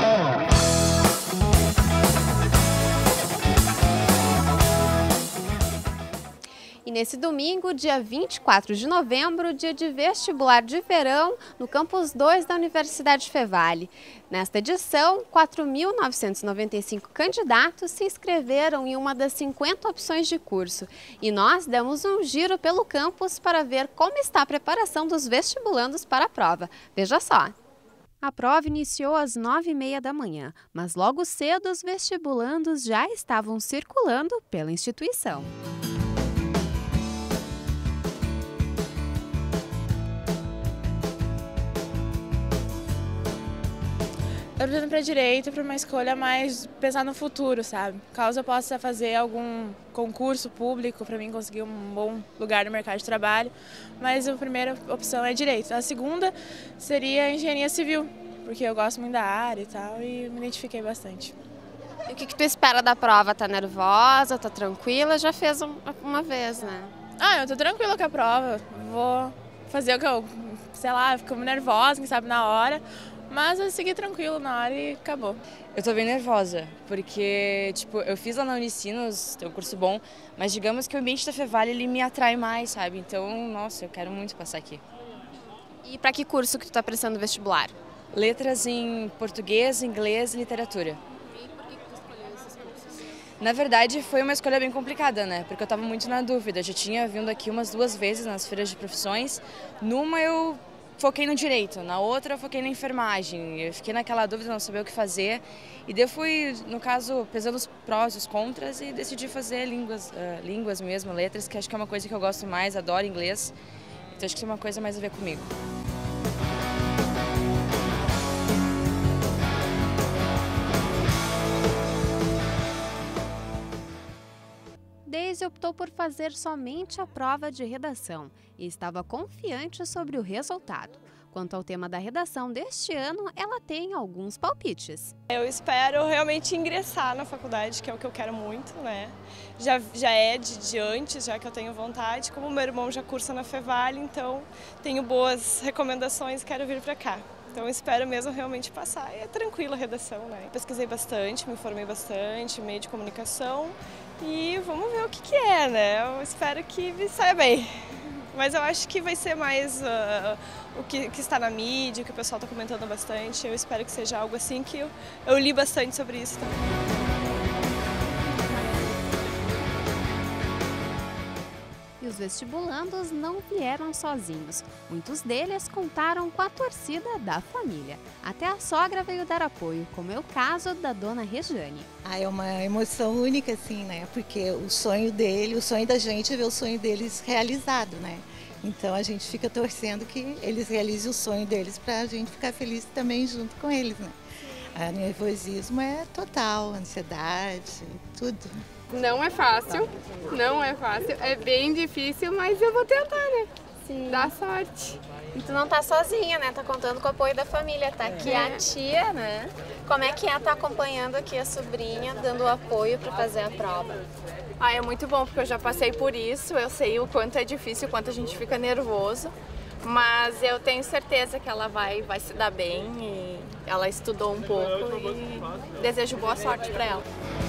E nesse domingo, dia 24 de novembro, dia de vestibular de verão no Campus 2 da Universidade Fevale. Nesta edição, 4.995 candidatos se inscreveram em uma das 50 opções de curso. E nós demos um giro pelo campus para ver como está a preparação dos vestibulandos para a prova. Veja só! A prova iniciou às 9h30 da manhã, mas logo cedo os vestibulandos já estavam circulando pela instituição. Eu estou indo para direito para uma escolha mais pensar no futuro, sabe? Caso eu possa fazer algum concurso público para mim conseguir um bom lugar no mercado de trabalho, mas a primeira opção é direito. A segunda seria engenharia civil, porque eu gosto muito da área e tal e me identifiquei bastante. E o que tu espera da prova? Tá nervosa? Tá tranquila? Já fez uma vez, né? Eu tô tranquila com a prova. Vou fazer o que eu, sei lá, fico nervosa, quem sabe na hora. Mas eu segui tranquilo na hora e acabou. Eu tô bem nervosa, porque eu fiz lá na Unicinos, tem um curso bom, mas digamos que o ambiente da Fevale ele me atrai mais, sabe? Então, nossa, eu quero muito passar aqui. E para que curso que tu tá prestando vestibular? Letras em português, inglês e literatura. E por que tu escolheu esses cursos? Na verdade, foi uma escolha bem complicada, né? Porque eu tava muito na dúvida. Eu já tinha vindo aqui umas 2 vezes nas feiras de profissões. Numa eu foquei no direito, na outra eu foquei na enfermagem. Eu fiquei naquela dúvida, não sabia o que fazer. E daí eu fui, no caso, pesando os prós e os contras e decidi fazer línguas mesmo, letras, que acho que é uma coisa que eu gosto mais, adoro inglês. Então acho que tem uma coisa mais a ver comigo. Daisy optou por fazer somente a prova de redação e estava confiante sobre o resultado. Quanto ao tema da redação deste ano, ela tem alguns palpites. Eu espero realmente ingressar na faculdade, que é o que eu quero muito, né? Já é de antes, já que eu tenho vontade. Como meu irmão já cursa na Fevale, então tenho boas recomendações e quero vir para cá. Então espero mesmo realmente passar. É tranquila a redação, né? Pesquisei bastante, me informei bastante, meio de comunicação e vamos ver o que é, né? Eu espero que me saia bem. Mas eu acho que vai ser mais o que está na mídia, o que o pessoal está comentando bastante. Eu espero que seja algo assim que eu li bastante sobre isso também. E os vestibulandos não vieram sozinhos. Muitos deles contaram com a torcida da família. Até a sogra veio dar apoio, como é o caso da dona Regiane. É uma emoção única, assim, né? Porque o sonho da gente é ver o sonho deles realizado, né? Então a gente fica torcendo que eles realizem o sonho deles para a gente ficar feliz também junto com eles, né? O nervosismo é total, ansiedade, tudo. Não é fácil, é bem difícil, mas eu vou tentar, né? Sim. Dá sorte. E tu não tá sozinha, né? Tá contando com o apoio da família. Tá aqui a tia, né? Como é que tá acompanhando aqui a sobrinha, dando o apoio para fazer a prova? É muito bom, porque eu já passei por isso, eu sei o quanto é difícil, o quanto a gente fica nervoso, mas eu tenho certeza que ela vai se dar bem e ela estudou um pouco e desejo boa sorte para ela.